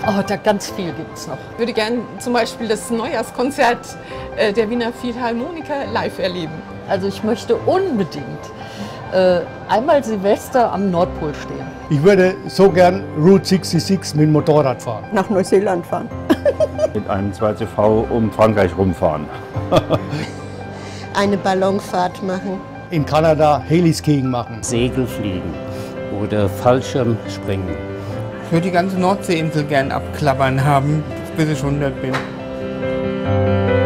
Oh, da ganz viel gibt es noch. Ich würde gerne zum Beispiel das Neujahrskonzert der Wiener Philharmoniker live erleben. Also ich möchte unbedingt einmal Silvester am Nordpol stehen. Ich würde so gern Route 66 mit dem Motorrad fahren. Nach Neuseeland fahren. Mit einem 2CV um Frankreich rumfahren. Eine Ballonfahrt machen. In Kanada Heliskiing machen. Segelfliegen oder Fallschirmspringen. Ich würde die ganze Nordseeinsel gern abklappern haben, bis ich 100 bin.